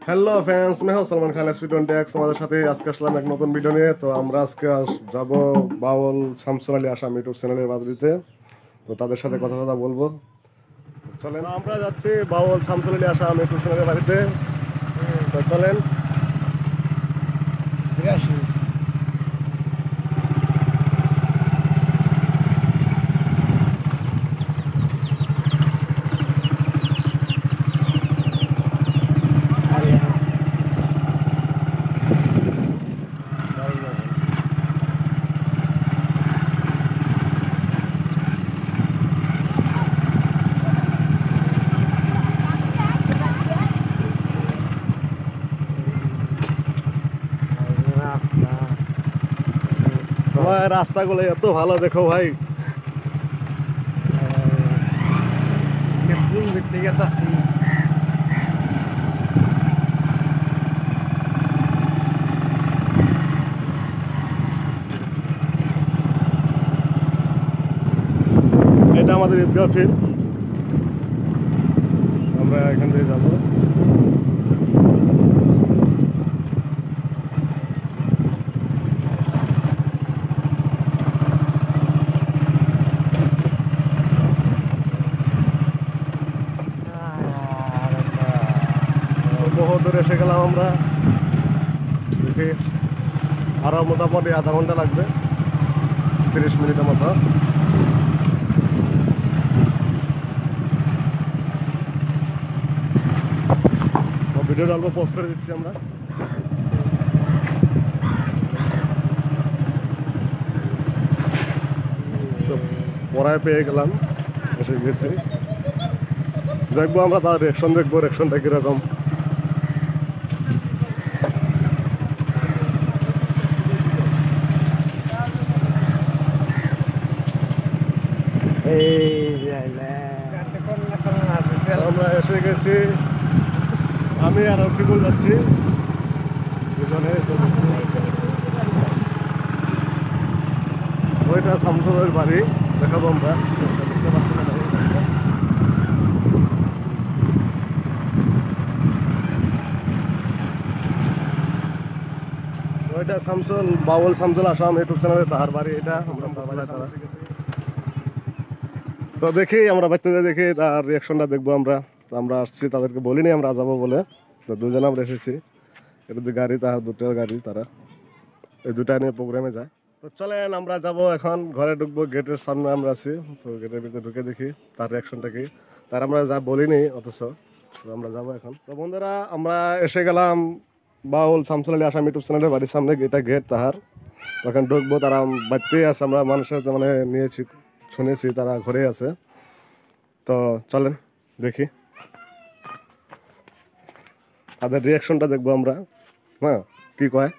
Hello friends, मैं हूं Salman Khan SPD তোমাদের সাথে আজকে আসলাম এক নতুন ভিডিও নিয়ে। তো আমরা আজকে যাব বাউল শামসুল আলী আসাম ইউটিউব চ্যানেলের বাড়িতে। তো তাদের সাথে কথা বলবো। চলেন, আমরা যাচ্ছি বাউল শামসুল আলী আসাম ইউটিউব চ্যানেলের বাড়িতে। তো চলেন রাস্তাগুলো এত ভালো, দেখো ভাই। এটা আমাদের ঈদগাহ ফিল্ড, আমরা এখান থেকে যাবো। বহুত দূরে এসে গেলাম আমরা। দেখি আরো মোটামুটি আধা ঘন্টা লাগবে, 30 মিনিটের মতো। ভিডিওটা অল্প পোস্ট করে দিচ্ছি আমরা। তো পড়ায় পেয়ে গেলাম, এসে গেছি। দেখবো আমরা তার রিয়াকশন, দেখবো রিয়াকশনটা কিরকম। আমরা এসে গেছি, আমি আর রফিকুল যাচ্ছি দুজনে। ওইটা শামসুলের বাড়ি, দেখাবো আমরা। দেখতে পাচ্ছি না, ওইটা শামসুল, বাউল শামসুল আসাম ইউটিউব চ্যানেলে তাহার বাড়ি। এটা তো দেখি আমরা বাড়িতে দেখি তার রিয়াকশনটা দেখবো আমরা। তো আমরা আসছি, তাদেরকে বলিনি আমরা যাবো বলে। তো দুজনে আমরা এসেছি। এটা গাড়ি, তার দুটো গাড়ি, তারা এই দুটা নিয়ে প্রোগ্রামে যায়। তো চলেন আমরা যাব এখন, ঘরে ঢুকবো। গেটের সামনে আমরা আছি, তো গেটের ভিতরে ঢুকে দেখি তার রিয়াকশনটা কি। তার আমরা যা বলিনি অথচ আমরা যাবো এখন। তো বন্ধুরা, আমরা এসে গেলাম বাউল শামসুল আলী আসাম ইউটিউব চ্যানেলের বাড়ির সামনে। এটা গেট তাহার, তখন ঢুকবো। তারা বাড়িতেই আছে, আমরা মানুষের মানে নিয়েছি, শুনেছি তারা ঘরে আছে। তো চলেন দেখি তাদের রিয়াকশনটা দেখবো আমরা। হ্যাঁ, কি কয়।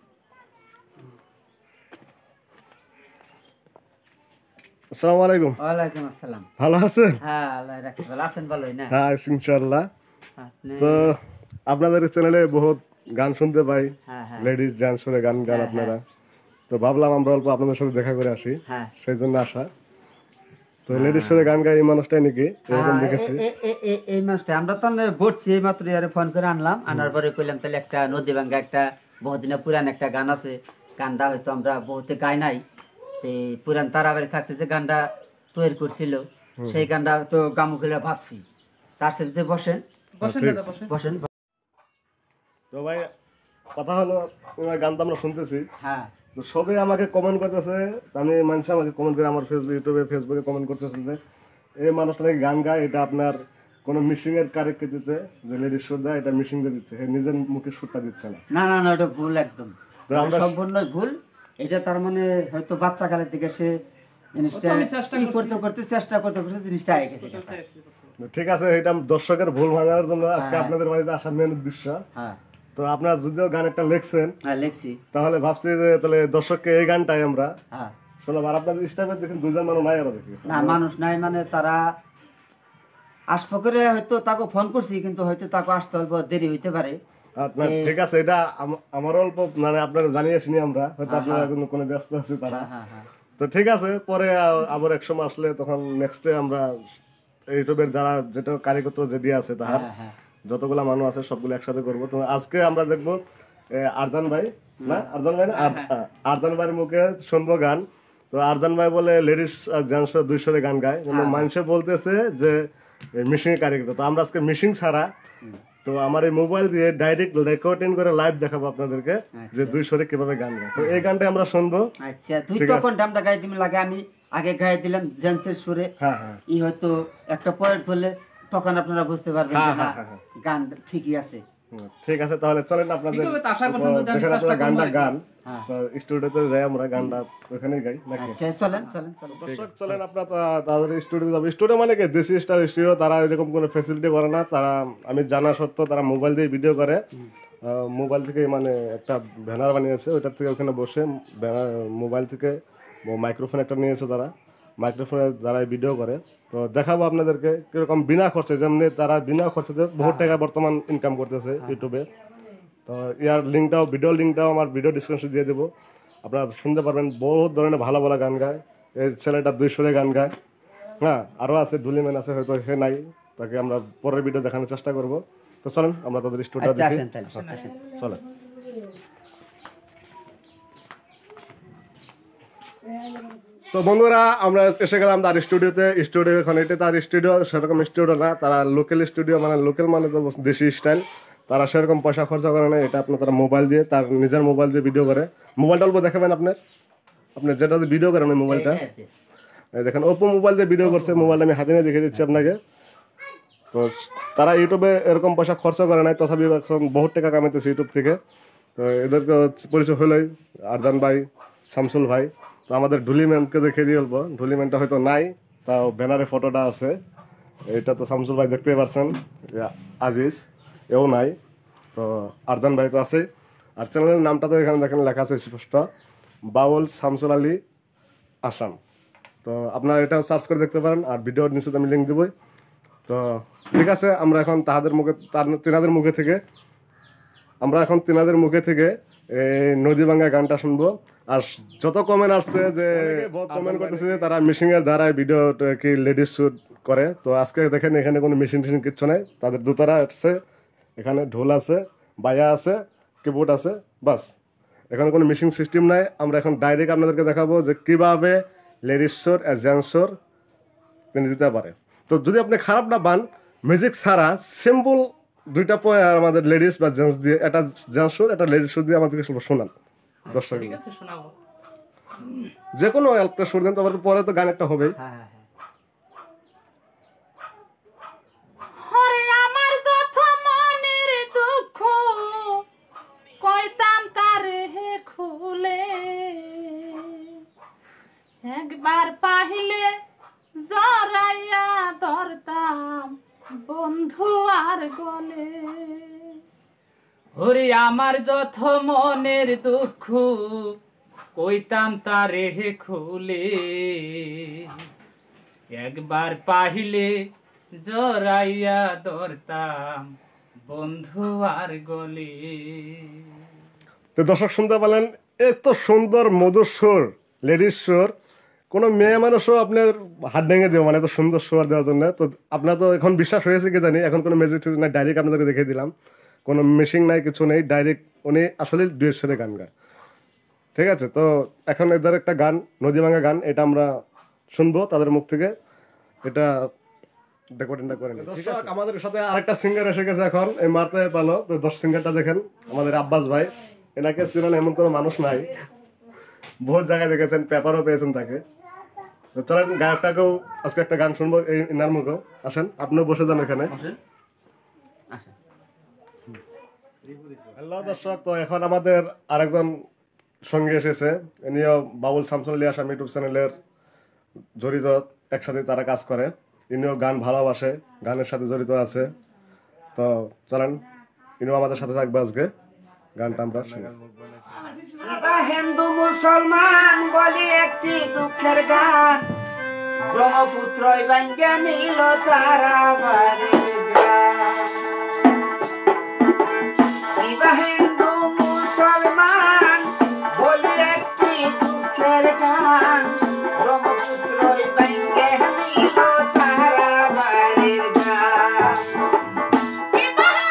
আসসালামু আলাইকুম। ওয়ালাইকুম আসসালাম। ভালো আছেন? হ্যাঁ, আল্লাহ রাখছে ভালো আছেন। ভালোই না? হ্যাঁ, ইনশাআল্লাহ। তো আপনাদের চ্যানেলে বহুত গান শুনতে পাই, লেডিস জেন্টস করে গান আপনারা। তো ভাবলাম আমরা অল্প আপনাদের সাথে দেখা করে আসি, সেই জন্য আসা। তো লেডিস করে গান গায় এই মানুষটাই নাকি এরকম দেখেছি। এই মানুষটা আমরা তো বলছি, এই মাত্র ইয়ারে ফোন করে আনলাম। আনার পরে কইলাম তাহলে একটা নদী ভাঙ্গা, একটা বহুদিনের পুরান একটা গান আছে, গানটা হয়তো আমরা বহুতে গাই নাই। তো পুরান তারাবাড়ি থাকতে যে গানটা তৈরি করছিল, সেই গানটা তো গামু খেলে ভাবছি তার সাথে বসেন। তো ভাই, কথা হলো ওনার গান তো আমরা শুনতেছি। হ্যাঁ, তো সবাই আমাকে কমেন্ট করতেছে, আমি মানুষ আমাকে কমেন্ট করে, আমার ইউটিউবে ফেসবুকে কমেন্ট করতেছে যে এই মানুষটা নাকি গান গায়, এটা আপনার কোনো মিশিং এর কারিকুরিতে যে লেডিস সুর দেয়, এটা মিশিং দিয়ে দিচ্ছে, নিজের মুখে সুরটা দিচ্ছে না। না না না, এটা ভুল, একদম সম্পূর্ণ ভুল। এটা তার মানে হয়তো বাচ্চা কালের থেকে সে জিনিসটা করতে করতে চেষ্টা করতে করতে জিনিসটা আগে গেছে। ঠিক আছে, এটা দর্শকের ভুল ভাঙার জন্য আজকে আপনাদের বাড়িতে আসার মেন উদ্দেশ্য। তো আপনারা যদিও গান একটা লিখছেন, লিখছি, তাহলে ভাবছি যে তাহলে দর্শককে এই গানটাই আমরা শোনাব। আর আপনাদের স্টাফে দেখেন দুজন মানুষ নাই, আরো দেখি না মানুষ নাই, মানে তারা আসবো করে হয়তো তাকে ফোন করছি, কিন্তু হয়তো তাকে আসতে অল্প দেরি হইতে পারে। ঠিক আছে, এটা আমার অল্প মানে আপনারা জানিয়ে শুনি আমরা, হয়তো আপনারা কোনো ব্যস্ত আছে তারা। তো ঠিক আছে, পরে আবার এক সময় আসলে তখন নেক্সটে আমরা ইউটিউবের যারা যেটা কারিগর যে দিয়ে আছে তাহার যতগুলা মানুষ আছে সবগুলো একসাথে করবো। তো আজকে আমরা দেখবো আরজান ভাই না, আরজান ভাই না, আরজান ভাইয়ের মুখে শুনবো গান। তো আরজান ভাই বলে লেডিস জেন্টস 200 গান গায়, কিন্তু মানুষে বলতেছে যে মিশিং কারিগর। তো আমরা আজকে মিশিং ছাড়া, তো আমার এই মোবাইল দিয়ে ডাইরেক্ট রেকর্ডিং করে লাইভ দেখাবো আপনাদেরকে যে 200 কিভাবে গান গায়। তো এই গানটা আমরা শুনবো। আচ্ছা, তুই তখন ডামটা গাই দিবি লাগে, আমি আগে গাই দিলাম জেন্টসের সুরে। হ্যাঁ হ্যাঁ, ই হয়তো একটা পয়েন্ট ধরলে তখন আপনারা বুঝতে পারবেন যে না গান ঠিকই আছে। ঠিক আছে, তাহলে চলেন আপনাদের যেখানে আপনারা গানটা গান, তো স্টুডিওতে যাই আমরা গানটা ওখানেই গাই নাকি? আচ্ছা চলেন চলেন চলেন দর্শক চলেন আপনারা তাদের স্টুডিও যাবো। স্টুডিও মানে কি দেশি স্টাইল স্টুডিও, তারা এরকম কোনো ফ্যাসিলিটি করে না। তারা আমি জানা সত্ত্বেও তারা মোবাইল দিয়ে ভিডিও করে, মোবাইল থেকে মানে একটা ব্যানার বানিয়েছে, ওইটার থেকে ওখানে বসে মোবাইল থেকে মাইক্রোফোন একটা নিয়েছে, তারা মাইক্রোফোনের দ্বারাই ভিডিও করে। তো দেখাবো আপনাদেরকে কিরকম বিনা খরচে, যেমনি তারা বিনা খরচে বহুত টাকা বর্তমান ইনকাম করতেছে ইউটিউবে। তো ইয়ার লিঙ্কটাও, ভিডিও লিঙ্কটাও আমার ভিডিও ডিসক্রিপশনে দিয়ে দেবো, আপনারা শুনতে পারবেন। বহুত ধরনের ভালো ভালো গান গায় এই ছেলেটা, 200 গান গায়। হ্যাঁ, আরও আছে, ঢুলিম্যান আছে, হয়তো সে নাই, তাকে আমরা পরের ভিডিও দেখানোর চেষ্টা করবো। তো চলেন আমরা তাদের স্টুডিও দেখি, চলেন। তো বন্ধুরা আমরা এসে গেলাম তার স্টুডিওতে। স্টুডিও এখন এটা তার স্টুডিও, সেরকম স্টুডিও না, তারা লোকাল স্টুডিও, মানে লোকাল মানে তো দেশি স্টাইল। তারা সেরকম পয়সা খরচা করে না, এটা আপনার তারা মোবাইল দিয়ে, তার নিজের মোবাইল দিয়ে ভিডিও করে। মোবাইলটা অল্প দেখাবেন আপনার যেটা দিয়ে ভিডিও করেন ওই মোবাইলটা দেখেন, ওপো মোবাইল দিয়ে ভিডিও করছে। মোবাইলটা আমি হাতে নিয়ে দেখে দিচ্ছি আপনাকে। তো তারা ইউটিউবে এরকম পয়সা খরচা করে নাই, তথাপি বহুত টাকা কামাইতেছে ইউটিউব থেকে। তো এদেরকে পরিচয় হলোই আরজান ভাই, শামসুল ভাই। তো আমাদের ঢুলিম্যানকে দেখে দিয়ে বলবো, ঢুলিম্যানটা হয়তো নাই, তাও ব্যানারে ফটোটা আছে। এটা তো শামসুল ভাই দেখতেই পারছেন, আজিজ এও নাই, তো আরজান ভাই তো আছে। আর চ্যানেলের নামটা তো এখানে দেখেন লেখা আছে স্পষ্ট, বাউল শামসুল আলী আসাম। তো আপনারা এটা সার্চ করে দেখতে পারেন, আর ভিডিওর নিচে আমি লিঙ্ক দেবই। তো ঠিক আছে, আমরা এখন তেনাদের মুখে থেকে এই নদী ভাঙ্গা গানটা শুনবো। আর যত কমেন্ট আসছে যে কমেন্ট করতেছে যে তারা মেশিনের দ্বারা ভিডিও কি লেডিস শুট করে, তো আজকে দেখেন এখানে কোনো মেশিন টেশিন কিচ্ছু নাই। তাদের দোতারা আছে, এখানে ঢোল আছে, বায়া আছে, কিবোর্ড আছে, বাস। এখানে কোনো মেশিন সিস্টেম নাই। আমরা এখন ডাইরেক্ট আপনাদেরকে দেখাবো যে কীভাবে লেডিস শোর জেন্টস শোর তিনি দিতে পারে। তো যদি আপনি খারাপ না পান, মিউজিক ছাড়া সিম্পল দুইটা পয়েন্ট আমাদের লেডিস বা জেন্টস দিয়ে, একটা জেন্টস সুর একটা লেডিস সুর দিয়ে আমাদেরকে শোনান দর্শক। যে কোনো একটা সুর দেন, তারপর পরে তো গান একটা হবেই। একবার পাহিলে জরাইয়া ধরতাম বন্ধু আর গলে, ওরে আমার যত মনের দুঃখ কইতাম তারে খুলে, একবার পাহিলে জরাইয়া ধরতাম বন্ধু আর গলে। তো দর্শক শুনতে পেলেন, এত সুন্দর মধুর সুর, লেডিস সুর। কোনো মেয়ে মানুষও আপনার হাত ভেঙে দেবো, মানে এত সুন্দর সুর দেওয়ার জন্য। তো আপনার তো এখন বিশ্বাস হয়েছে কি জানি, এখন কোনো ম্যাজিক নাই, ডাইরেক্ট আপনাদেরকে দেখে দিলাম, কোনো মেশিন নাই, কিছু নেই, ডাইরেক্ট উনি আসলে ডুয়েট সুরে গান গায়। ঠিক আছে, তো এখন এদের একটা গান, নদী ভাঙা গান, এটা আমরা শুনবো তাদের মুখ থেকে। এটা রেকর্ডিংটা করে নিই। দর্শক আমাদের সাথে আরেকটা সিঙ্গার এসে গেছে এখন, এই মারতে পালো। তো সিঙ্গারটা দেখেন, আমাদের আব্বাস ভাই। এনাকে চিনেন এমন কোনো মানুষ নাই, বহুত জায়গায় দেখেছেন, পেপারও পেয়েছেন তাকে। তো চলেন গায়কটাকেও আজকে একটা গান শুনবো এই ইনার মুখেও। আসেন, আপনিও বসে যান এখানে। হ্যালো দর্শক, তো এখন আমাদের আরেকজন সঙ্গে এসেছে, ইনিও বাউল শামসুল আলী আসাম ইউটিউব চ্যানেলের জড়িত, একসাথে তারা কাজ করে। ইনিও গান ভালোবাসে, গানের সাথে জড়িত আছে। তো চলেন, ইনিও আমাদের সাথে থাকবে আজকে, গানটা আমরা শুনি। হিন্দু মুসলমান বলি একটি দুঃখের গান, ব্রহ্মপুত্রই বাঙ্গা নীল তারাবারি গান। হিন্দু মুসলমান বলি একটি দুঃখের গান, ব্রহ্মপুত্রই বাঙ্গা নীল তারাবারির গান।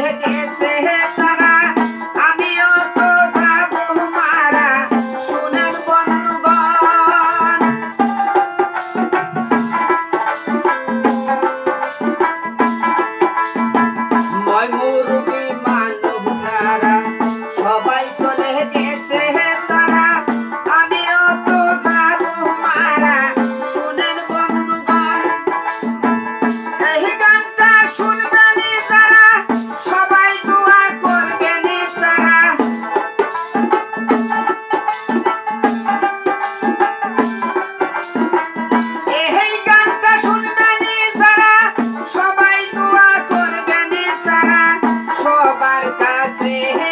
গেছে তারা আমিও তো যাব মারা শুনেন বন্ধুগণ ময় মুরুবি মানব যারা সবাই চলে গেছে তারা আমিও তো যাব মারা শুনেন বন্ধুগণ এই গানটা শুনবেন যারা সবাই দোয়া করবেন তারা এই গানটা শুনবেন যারা সবাই দোয়া করবেন তারা সবার কাছে